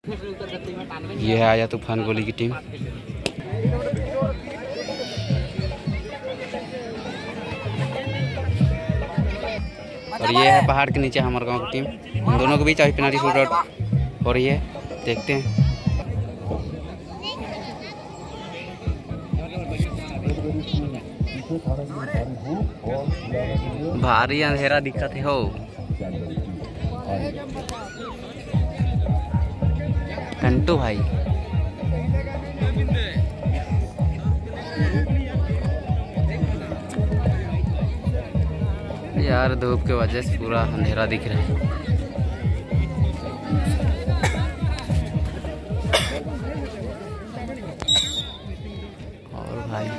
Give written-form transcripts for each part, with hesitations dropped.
ये है आया तूफान गोली की टीम। और ये है पहाड़ के नीचे हमारे गांव की टीम। इन दोनों के बीच अभी पेनल्टी शूट आउट हो रही है, देखते हैं। भारी अंधेरा दिखत है हो। कंटू भाई यार धूप के वजह से पूरा अंधेरा दिख रहा है। और भाई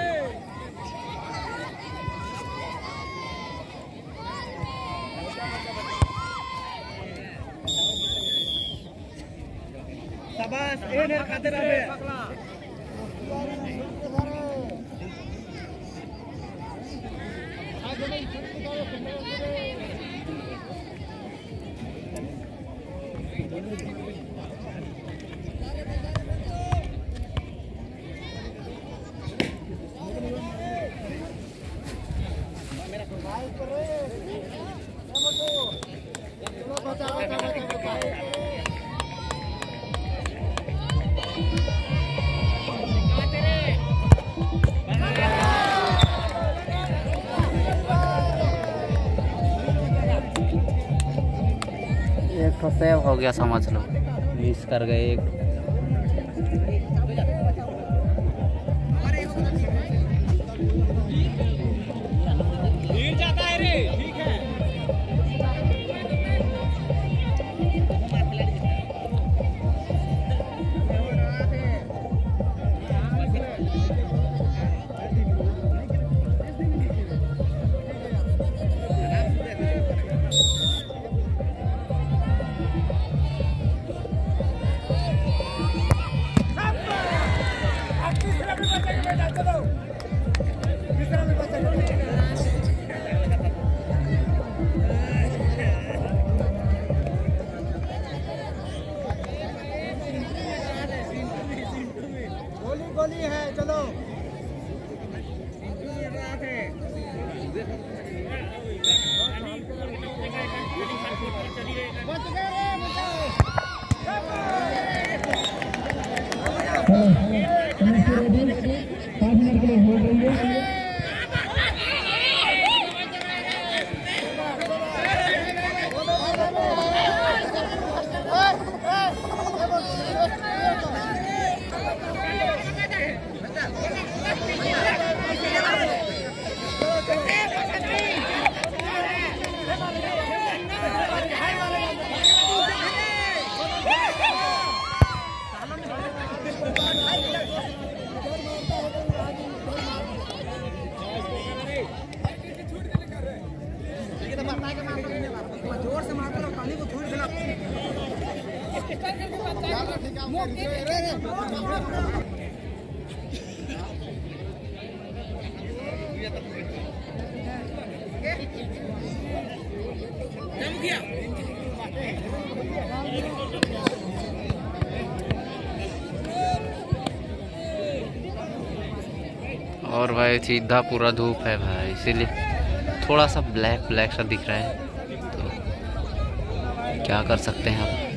एक तो सेव हो गया, समझ लो मिस कर गए एक। गोली है, चलो जोर से मारकर पानी को छोड़ देना। और भाई सीधा पूरा धूप है भाई, इसीलिए थोड़ा सा ब्लैक ब्लैक सा दिख रहा है, तो क्या कर सकते हैं आप।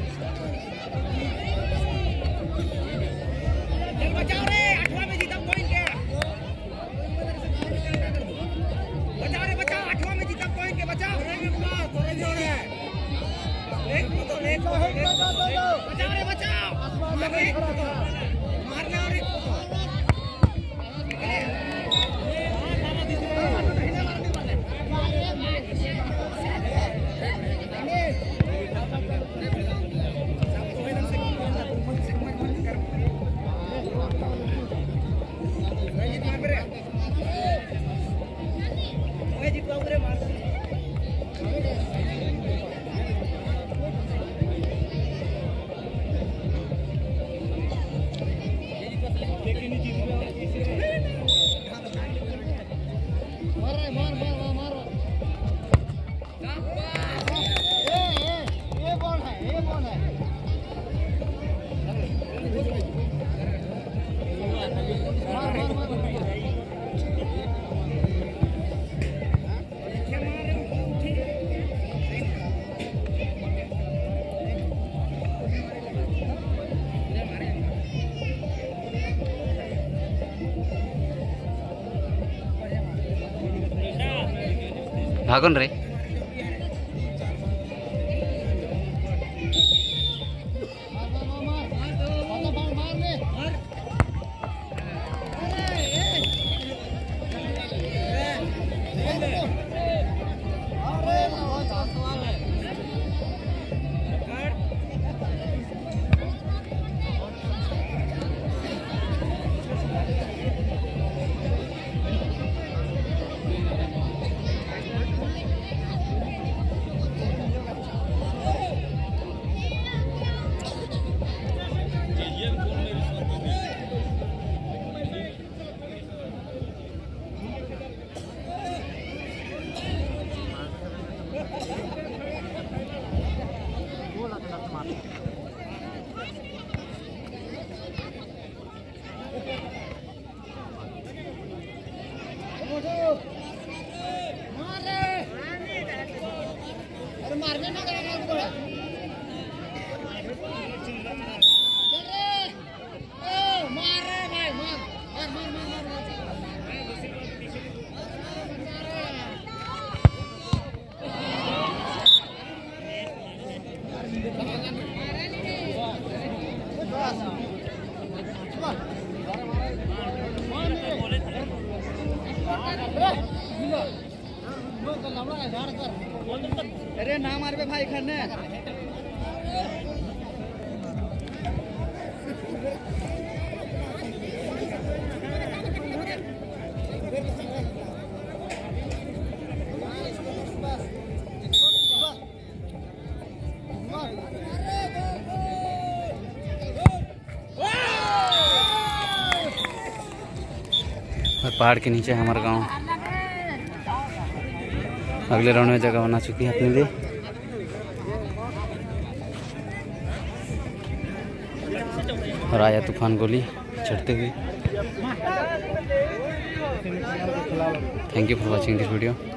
भागन रे। अरे ना मार पे भाई खन्ने पहाड़ के नीचे हमारा गांव। अगले राउंड में जगह बना चुकी है अपने लिए। और आया तूफान गोली चढ़ते हुए। Thank you for watching this video.